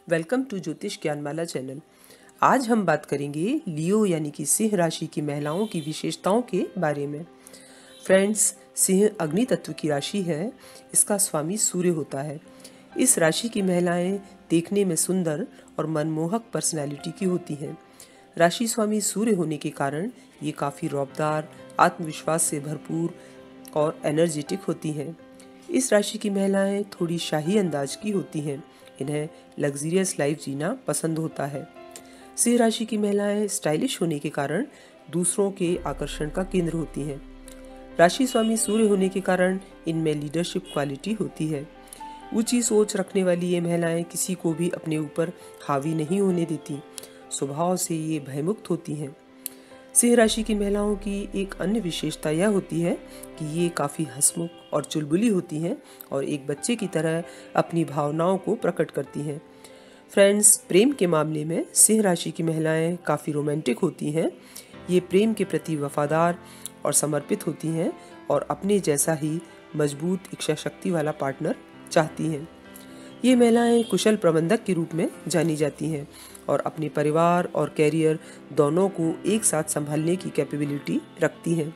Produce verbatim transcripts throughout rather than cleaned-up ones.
Welcome to ज्योतिष ज्ञानमाला channel. आज हम बात करेंगे लियो यानी कि सिंह राशि की महिलाओं की विशेषताओं के बारे में। फ्रेंड्स, सिंह अग्नि तत्व की राशि है। इसका स्वामी सूर्य होता है। इस राशि की महिलाएं देखने में सुंदर और मनमोहक पर्सनैलिटी की होती हैं। राशि स्वामी सूर्य होने के कारण ये काफ़ी रौबदार, आत्मविश्वास से भरपूर और एनर्जेटिक होती हैं। इस राशि की महिलाएं थोड़ी शाही अंदाज की होती हैं। इन्हें लग्जरियस लाइफ जीना पसंद होता है। सिंह राशि की महिलाएं स्टाइलिश होने के कारण दूसरों के आकर्षण का केंद्र होती हैं। राशि स्वामी सूर्य होने के कारण इनमें लीडरशिप क्वालिटी होती है। ऊंची सोच रखने वाली ये महिलाएं किसी को भी अपने ऊपर हावी नहीं होने देती। स्वभाव से ये भयमुक्त होती हैं। सिंह राशि की महिलाओं की एक अन्य विशेषता यह होती है कि ये काफ़ी हंसमुख और चुलबुली होती हैं और एक बच्चे की तरह अपनी भावनाओं को प्रकट करती हैं। फ्रेंड्स, प्रेम के मामले में सिंह राशि की महिलाएं काफ़ी रोमांटिक होती हैं। ये प्रेम के प्रति वफादार और समर्पित होती हैं और अपने जैसा ही मजबूत इच्छा शक्ति वाला पार्टनर चाहती हैं। ये महिलाएं कुशल प्रबंधक के रूप में जानी जाती हैं और अपने परिवार और कैरियर दोनों को एक साथ संभालने की कैपेबिलिटी रखती हैं।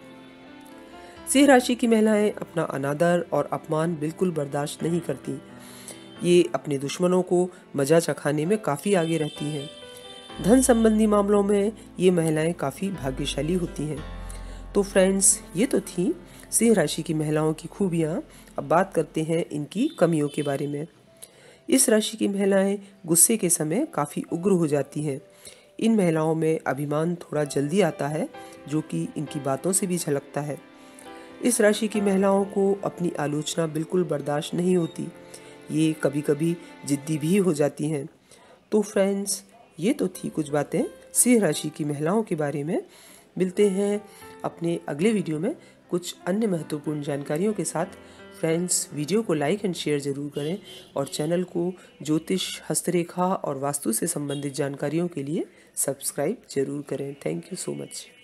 सिंह राशि की महिलाएं अपना अनादर और अपमान बिल्कुल बर्दाश्त नहीं करती। ये अपने दुश्मनों को मजा चखाने में काफ़ी आगे रहती हैं। धन संबंधी मामलों में ये महिलाएं काफ़ी भाग्यशाली होती हैं। तो फ्रेंड्स, ये तो थी सिंह राशि की महिलाओं की खूबियाँ। अब बात करते हैं इनकी कमियों के बारे में। इस राशि की महिलाएं गुस्से के समय काफ़ी उग्र हो जाती हैं। इन महिलाओं में अभिमान थोड़ा जल्दी आता है, जो कि इनकी बातों से भी झलकता है। इस राशि की महिलाओं को अपनी आलोचना बिल्कुल बर्दाश्त नहीं होती। ये कभी कभी जिद्दी भी हो जाती हैं। तो फ्रेंड्स, ये तो थी कुछ बातें सिंह राशि की महिलाओं के बारे में। मिलते हैं अपने अगले वीडियो में कुछ अन्य महत्वपूर्ण जानकारियों के साथ। फ्रेंड्स, वीडियो को लाइक एंड शेयर ज़रूर करें और चैनल को ज्योतिष, हस्तरेखा और वास्तु से संबंधित जानकारियों के लिए सब्सक्राइब जरूर करें। Thank you so much.